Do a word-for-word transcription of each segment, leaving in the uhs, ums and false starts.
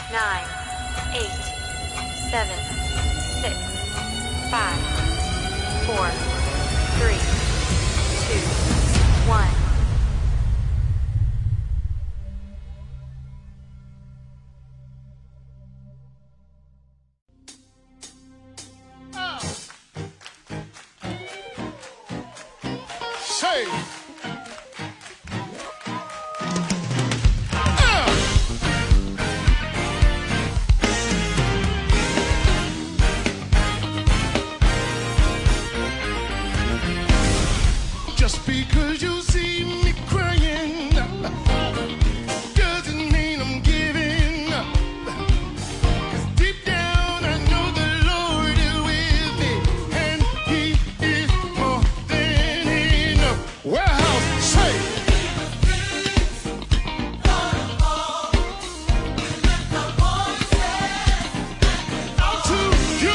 nine, eight, seven, six, five, four, three, two, one. Say, just because you see me crying doesn't mean I'm giving up. 'Cause deep down I know the Lord is with me, and He is more than enough. Warehouse, say. Out to you,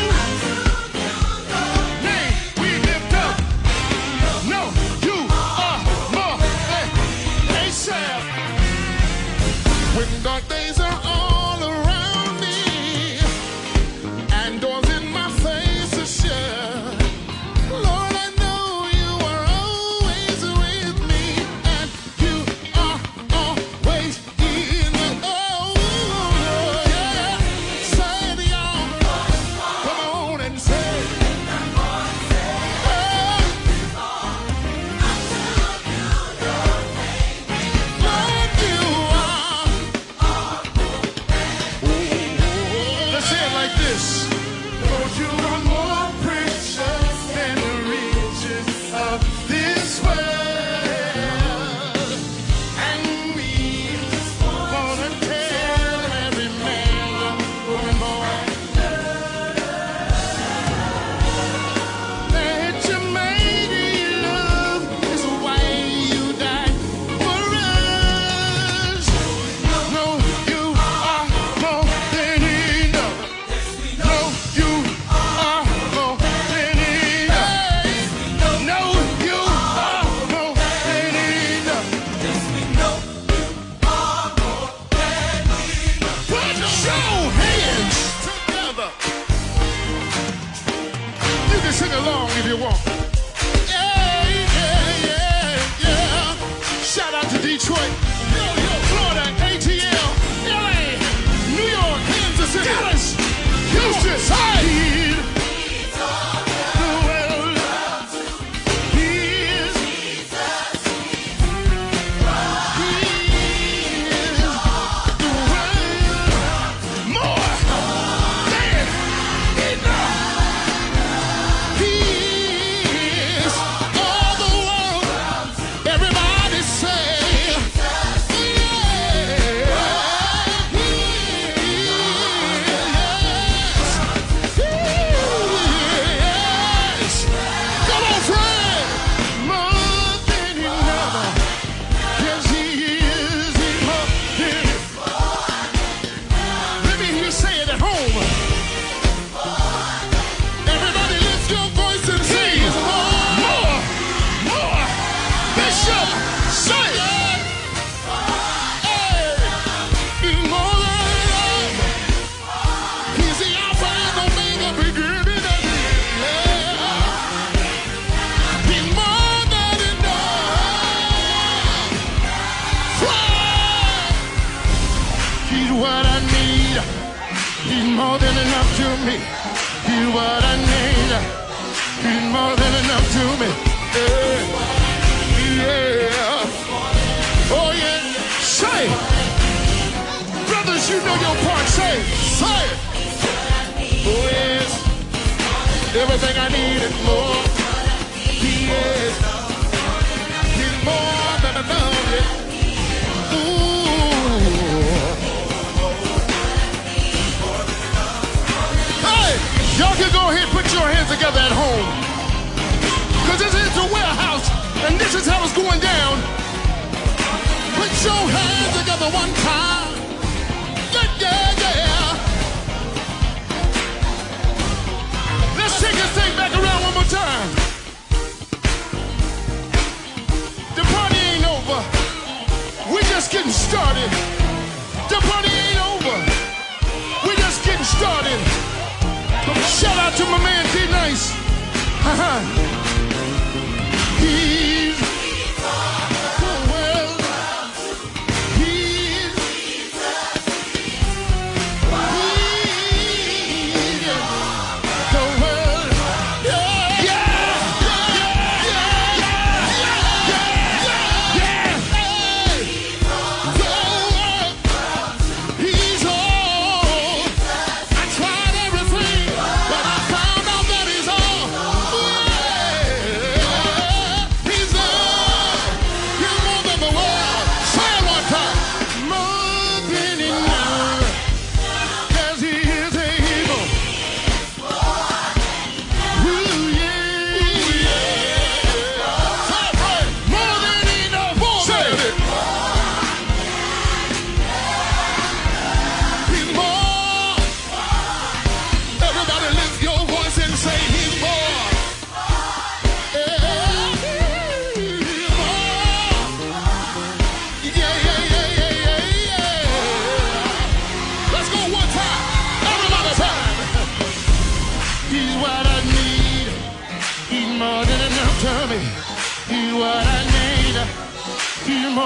name we lift up. No, you are more than ASAP. When dark days are all around me and doors in my face are shut, Lord, I know you are always with me, and you are always in the oh, yeah. Say it, y'all. Come on and say it. Lord, you are. Let's say it like this. Lord, you are more precious than the riches of this world. And we wanna tell every man, woman, boy, that your mighty love is why you died for us. No, you are more than enough. No, you are more than enough. No, you are more than enough. Put your hands together. You can sing along if you want. Yeah, yeah, yeah, yeah. Shout out to Detroit, Florida, A T L, L A, New York, Kansas City, Dallas, Houston, side. The world is He is the world more than enough. He is all the world. Everybody say, yeah. He is, yes. Come on, friend. More than enough. Yes, He is more than. Let me hear you say it at home. Everybody lift your voice and say more, more, more. Bishop, say it. Hey, He's more than enough. He's the Alpha and Omega, beginning and the end. He's more than enough. Fly. He's what I need. He's more than enough to me. He's what I need. He's more than enough to me. Yeah. Yeah. Oh, yeah. Say it. Brothers, you know your part. Say it. Say it. Oh, yes. Everything I need and more. He is. He's more than enough. Yeah. Ooh. Hey, y'all can go ahead and put your hands together at home. Because this is the warehouse, and this is how it's going down. Put your hands together one time. Yeah, yeah, yeah. Let's take this thing back around one more time. The party ain't over. We're just getting started. The party ain't over.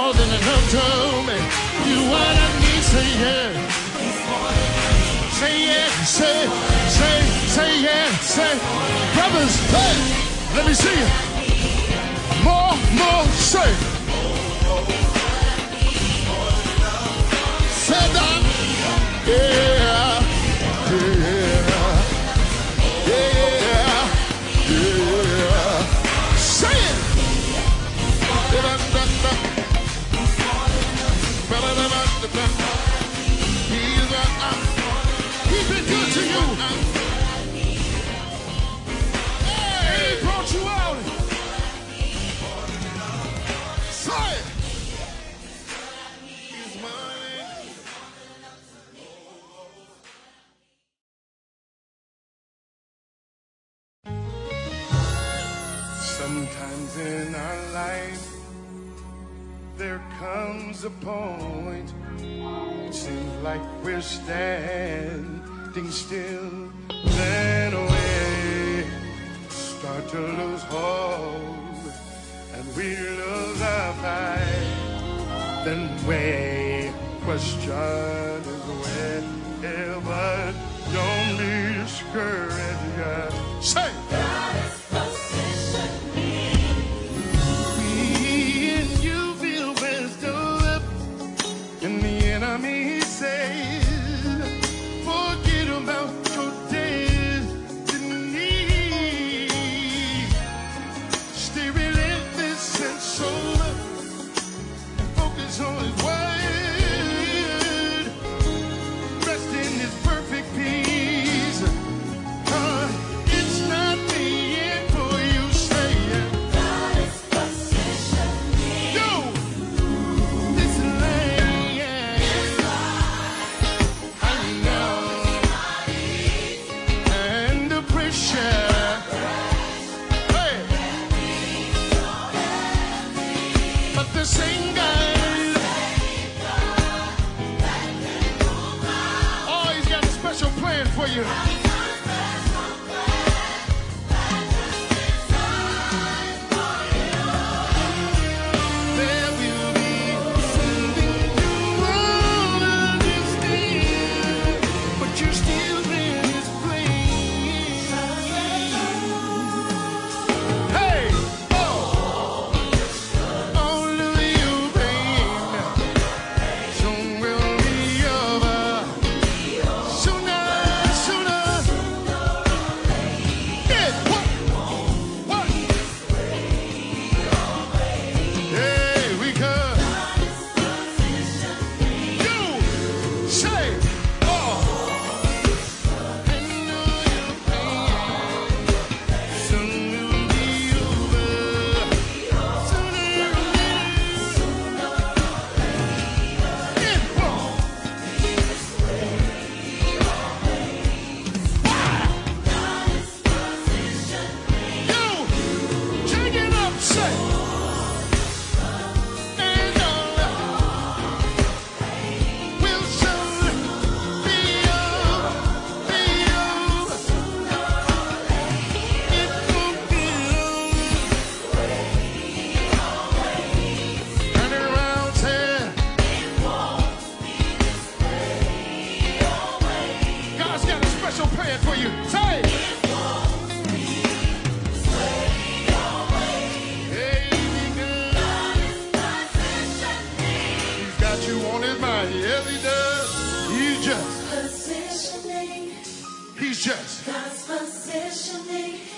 more than enough to me. You what I need, say yeah. Say yeah, say, say, say yeah, say. Brothers, hey, let me see you. More, more, say. Say that. Yeah, yeah, yeah, yeah. Say it. He's been good to you. Hey, he brought you out. Say it. He's mine. Sometimes in our life there comes a point, it seems like we're standing still. Then we start to lose hope, and we lose our fight. Then we question is where, yeah, but don't be discouraged. Say, he says, forget about your destiny. Stay relentless and sober, and focus on his word. Rest in his perfect peace. Uh, it's not the end for you, say it. God is positioning. Yo, this land. Sing God. Oh, he's got a special plan for you. There will be something you won't understand, but you're still in his place. Hey! For you, say it. Hey, he's got you on his mind. Yes, he does. He's just positioning. He's just God's positioning.